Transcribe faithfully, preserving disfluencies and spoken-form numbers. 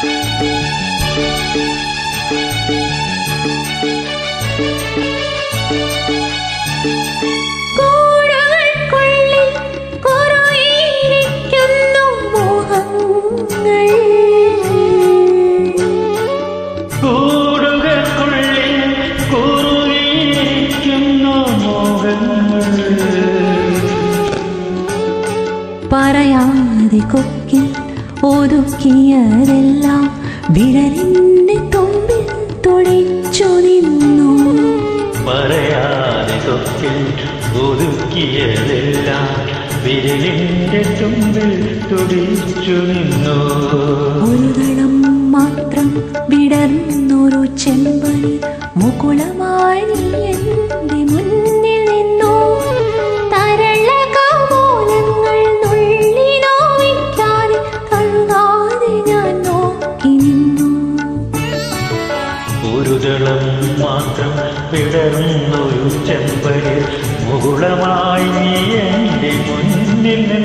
പറയാതെ കൊക്കിൽ ഒതുക്കിയതെല്ലാം വിരലിന്റെ തുമ്പിൽ തുടിച്ചു നിന്നു. പറയാതെ കൊക്കിൽ ഒതുക്കിയതെല്ലാം വിരലിന്റെ തുമ്പിൽ തുടിച്ചു നിന്നു. ഒരു ദളം മാത്രം വിടർന്നൊരു ചെമ്പനി മുകുളമായി എന്റെ മുന്നിൽ നിന്നു. തരള കപോലങ്ങൾ നുള്ളി നോവിക്കാതെ കഴുകാതെ ഞാൻ നോക്കി നിന്നു. ഒരു ദളം മാത്രം വിടർന്നൊരു ചെമ്പനി മുകുളമായി നീ എന്റെ മുന്നിൽ നിന്നു.